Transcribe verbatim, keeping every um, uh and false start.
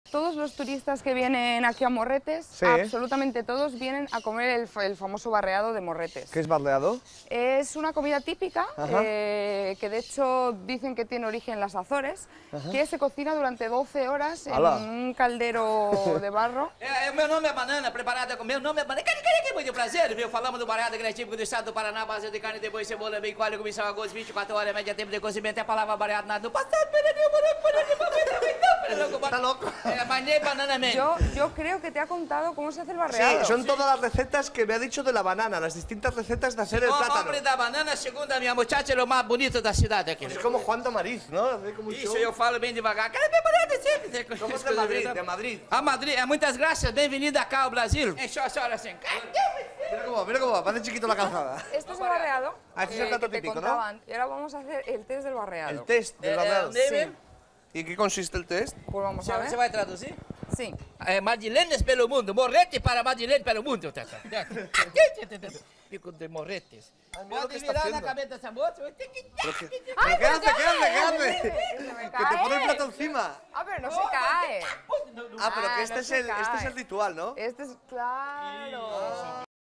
Todos los turistas que vienen aquí a Morretes, Sí. absolutamente todos vienen a comer el, fa- el famoso barreado de Morretes. ¿Qué es barleado? Es una comida típica, Ajá. eh, que de hecho dicen que tiene origen en las Azores, que se cocina durante doce horas en ¡Hala! un caldero de barro. É, meu nome é Banana, preparada com meu nome é Banana. Cara, cara, que muito prazer, viu? Falamos do barreado que é típico do estado do Paraná, base de carne, depois cebola, bem coalho, comissão a gosto, vinte e quatro horas, média tempo de cozimento, é a palavra barreado nada no passado, peraí, morango, morango, morango, Está loco. É, my name Banana Man. Yo, yo creo que te ha contado cómo se hace el Sí, barreado. son todas las recetas que me ha dicho de la banana, las distintas recetas de hacer el O plátano. homem da banana, segundo a minha muchacha, ele é o mais bonito da cidade aqui. Es como Juan Tamariz, ¿no? Hace como un Isso, show. eu falo bem devagar. Cara, preparada sempre. Somos de Madrid, de Madrid. A Madrid, é, muitas graças, bem-vinda cá ao Brasil. É só, só assim. Mira cómo, mira cómo va, parece chiquito la calzada. Este es el barreado, Ah, este es el eh, plato que te típico, ¿no? contaban. Y ahora vamos a hacer el test del barreado. El test del Eh, barreado. eh, Sí. ¿Y en qué consiste el test? Pues vamos a Você ver. vai traduzir? Sí. É, Madilenes pelo mundo, Morrete para Madilene pelo mundo. Fico de Morretes. mira lo que Pode está virar na haciendo. cabeça dessa moça. ¿Pero qué, pero ¡Ay, qué hace? ¿Qué hace? ¿Qué Se hace? me Que te pone el cae. plato encima. Ah, pero no se cae. Ah, pero Ah, que este, no es se el, este es cae. el ritual, ¿no? Este es claro.